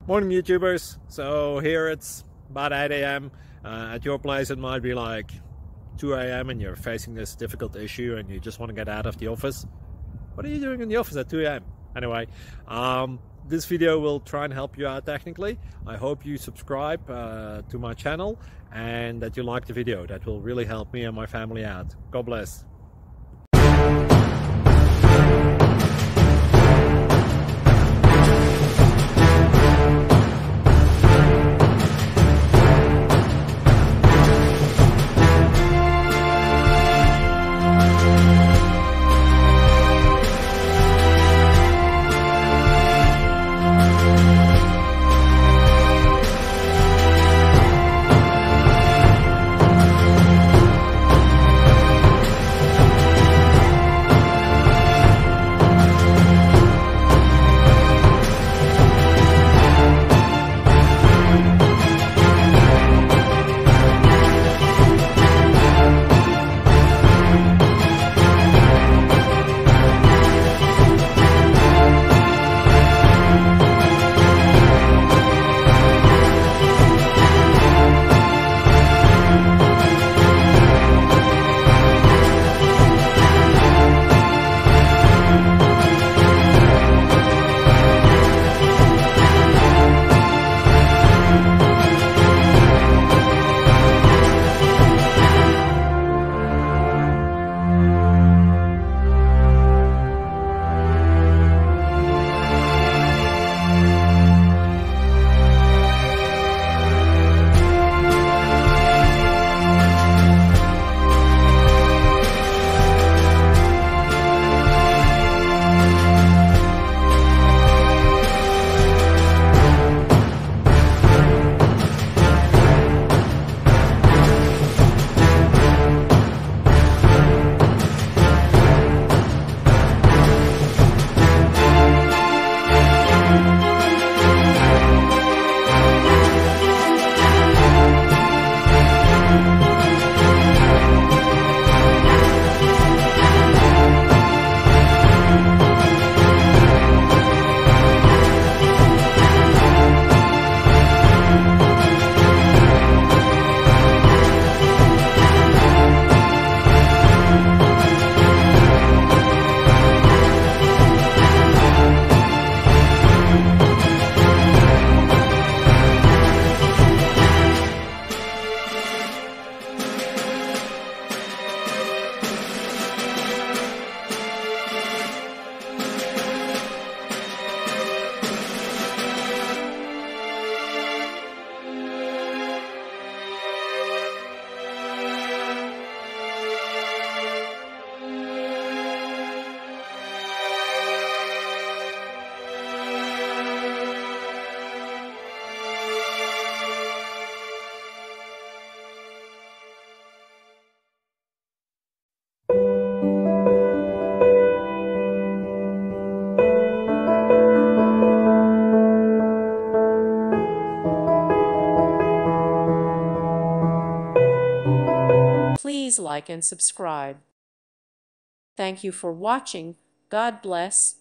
Morning YouTubers. So here it's about 8 a.m. At your place it might be like 2 a.m. and you're facing this difficult issue and you just want to get out of the office. What are you doing in the office at 2 a.m.? Anyway, this video will try and help you out technically. I hope you subscribe to my channel and that you like the video. That will really help me and my family out. God bless. Please like and subscribe. Thank you for watching. God bless.